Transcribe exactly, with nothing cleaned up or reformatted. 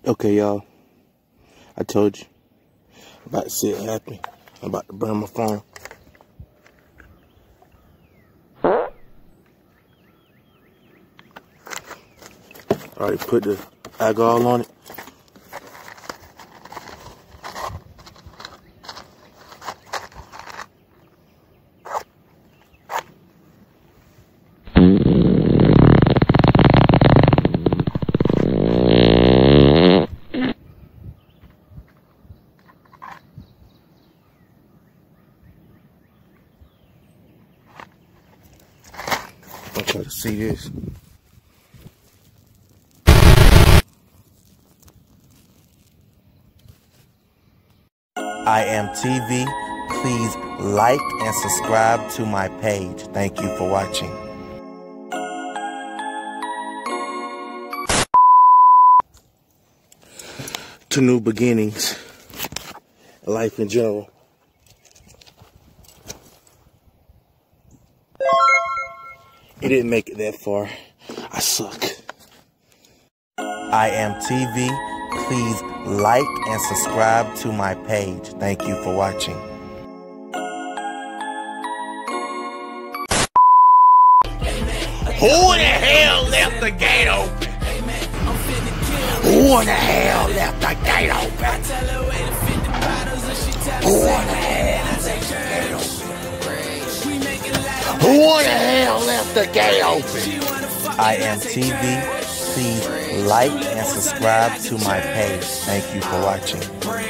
Okay, y'all. I told you. I'm about to see it happen. I'm about to burn my phone. Already put the alcohol on it. I'm trying to see this. I am T V. Please like and subscribe to my page. Thank you for watching. To new beginnings. Life in general. It didn't make it that far. I suck. I am T V. Please like and subscribe to my page. Thank you for watching. Who the hell left the gate open? Who the hell left the gate open? Who the hell left the gate open? Who the hell left the gate open? I am T V. Please like and subscribe to my page. Thank you for watching.